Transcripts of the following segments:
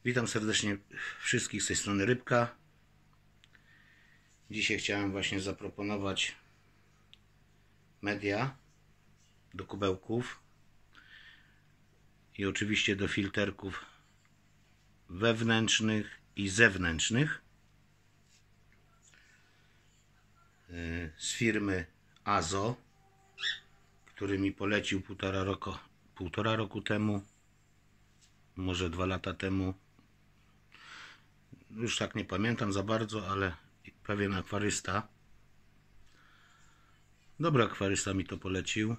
Witam serdecznie wszystkich z tej strony Rybka. Dzisiaj chciałem właśnie zaproponować media do kubełków i oczywiście do filterków wewnętrznych i zewnętrznych z firmy Azo, który mi polecił półtora roku temu, może 2 lata temu. Już tak nie pamiętam za bardzo, ale pewien akwarysta, dobry akwarysta mi to polecił.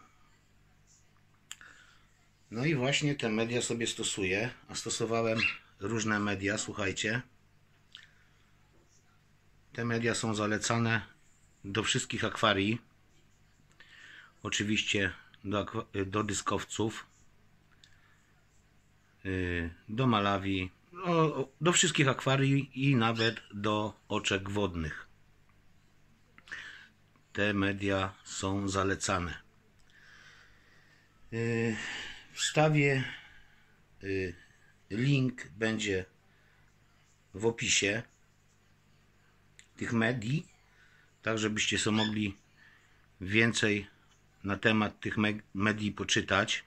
No i właśnie te media sobie stosuję, a stosowałem różne media, słuchajcie. Te media są zalecane do wszystkich akwarii, oczywiście do dyskowców, do Malawi, do wszystkich akwarii i nawet do oczek wodnych. Te media są zalecane. Wstawię link, będzie w opisie tych medii, tak żebyście sobie mogli więcej na temat tych medii poczytać.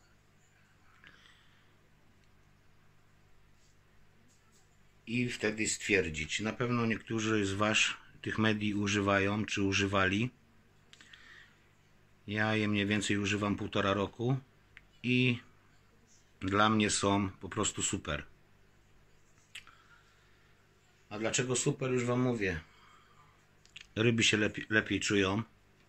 I wtedy stwierdzić. Na pewno niektórzy z Was tych medii używają, czy używali. Ja je mniej więcej używam 1,5 roku i dla mnie są po prostu super. A dlaczego super, już Wam mówię. Ryby się lepiej czują.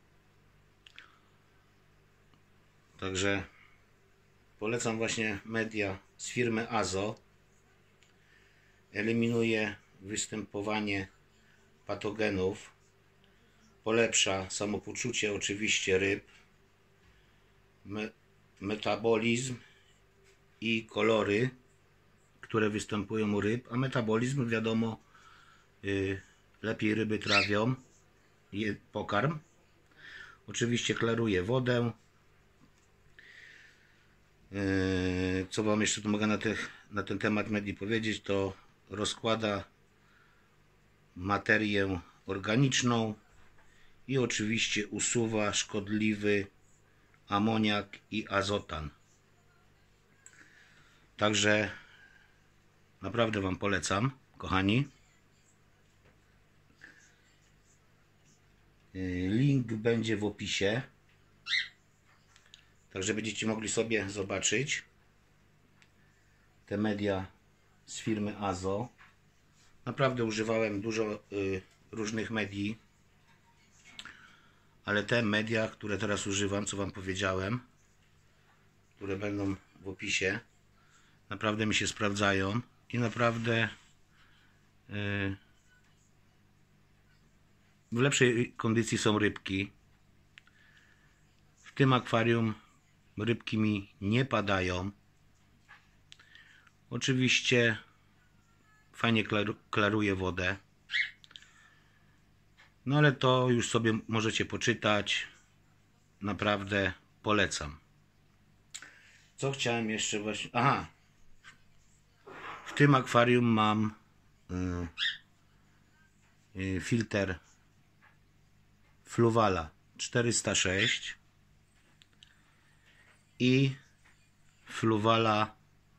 Także polecam właśnie media z firmy Azo. Eliminuje występowanie patogenów, polepsza samopoczucie oczywiście ryb, metabolizm i kolory, które występują u ryb, a metabolizm, wiadomo, lepiej ryby trawią pokarm. Oczywiście klaruje wodę. Co Wam jeszcze tu mogę na ten temat medii powiedzieć, to rozkłada materię organiczną i oczywiście usuwa szkodliwy amoniak i azotan. Także naprawdę Wam polecam, kochani. Link będzie w opisie, także będziecie mogli sobie zobaczyć te media z firmy Azo. Naprawdę używałem dużo różnych medii, ale te media, które teraz używam, co Wam powiedziałem, które będą w opisie, naprawdę mi się sprawdzają i naprawdę w lepszej kondycji są rybki. W tym akwarium rybki mi nie padają. Oczywiście fajnie klaruje wodę. No ale to już sobie możecie poczytać. Naprawdę polecam. Co chciałem jeszcze właśnie... Aha! W tym akwarium mam filtr Fluvala 406 i Fluvala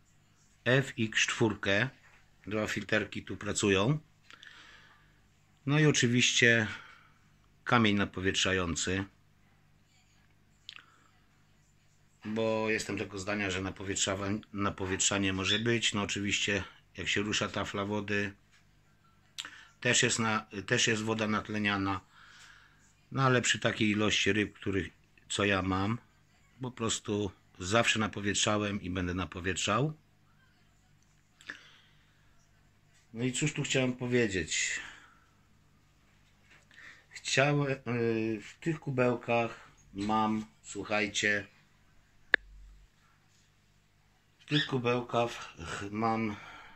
FX4. 2 filterki tu pracują. No i oczywiście kamień napowietrzający, bo jestem tego zdania, że napowietrzanie może być. No oczywiście jak się rusza tafla wody, też jest woda natleniana. No ale przy takiej ilości ryb, co ja mam, po prostu zawsze napowietrzałem i będę napowietrzał. No i cóż tu chciałem powiedzieć. W tych kubełkach mam, słuchajcie, w tych kubełkach mam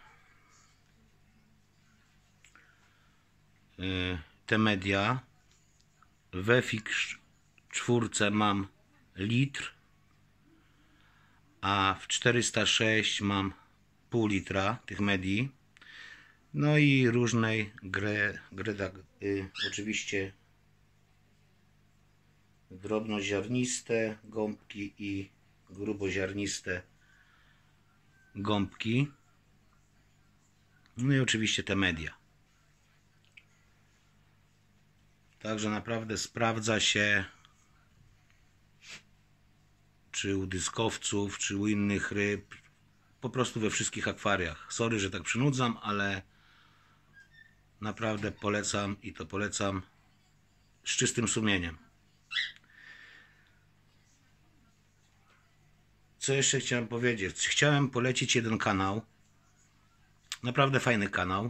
te media. W FX4 mam litr, a w 406 mam pół litra tych medii. No i różnej oczywiście drobnoziarniste gąbki i gruboziarniste gąbki. No i oczywiście te media. Także naprawdę sprawdza się, czy u dyskowców, czy u innych ryb, po prostu we wszystkich akwariach. Sorry, że tak przynudzam, ale naprawdę polecam i to polecam z czystym sumieniem. Co jeszcze chciałem powiedzieć? Chciałem polecić jeden kanał. Naprawdę fajny kanał.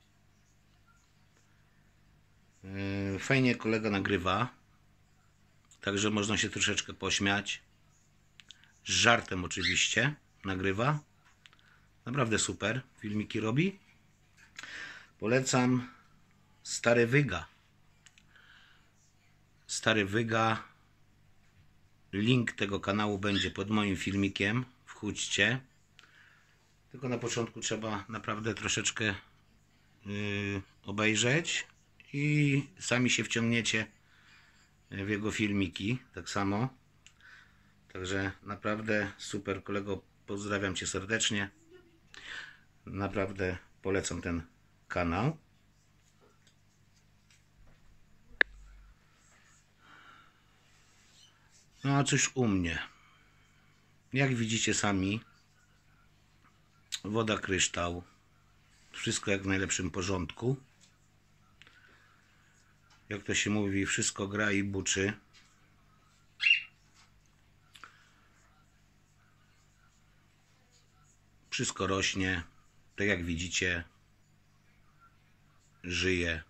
Fajnie kolega nagrywa. Także można się troszeczkę pośmiać. Z żartem oczywiście nagrywa. Naprawdę super filmiki robi. Polecam Stary Wyga. Stary Wyga. Link tego kanału będzie pod moim filmikiem. Wchódźcie. Tylko na początku trzeba naprawdę troszeczkę obejrzeć i sami się wciągniecie w jego filmiki. Tak samo. Także naprawdę super kolego. Pozdrawiam Cię serdecznie. Naprawdę polecam ten kanał. No a coś u mnie. Jak widzicie sami, woda kryształ. Wszystko jak w najlepszym porządku. Jak to się mówi, wszystko gra i buczy. Wszystko rośnie. Tak jak widzicie, żyje.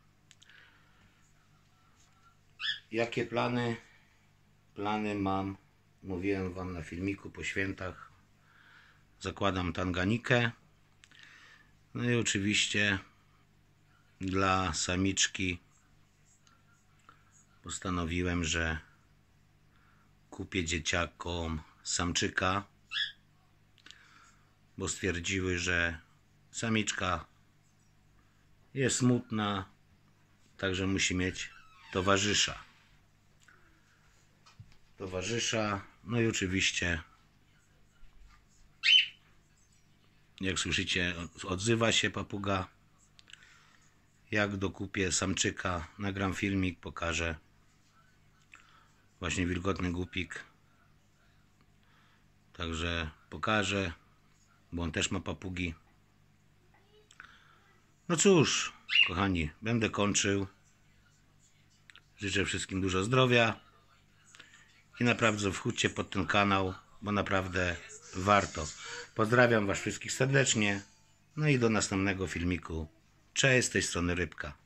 Jakie plany? Plany mam, mówiłem Wam na filmiku po świętach. Zakładam tanganikę. No i oczywiście dla samiczki postanowiłem, że kupię dzieciakom samczyka, bo stwierdziły, że samiczka jest smutna, także musi mieć towarzysza. No i oczywiście, jak słyszycie, odzywa się papuga. Jak dokupię samczyka, nagram filmik, pokażę. Właśnie wilgotny głupik. Także pokażę, bo on też ma papugi. No cóż, kochani, będę kończył. Życzę wszystkim dużo zdrowia. I naprawdę wchódźcie pod ten kanał, bo naprawdę warto. Pozdrawiam Was wszystkich serdecznie. No i do następnego filmiku. Cześć, z tej strony Rybka.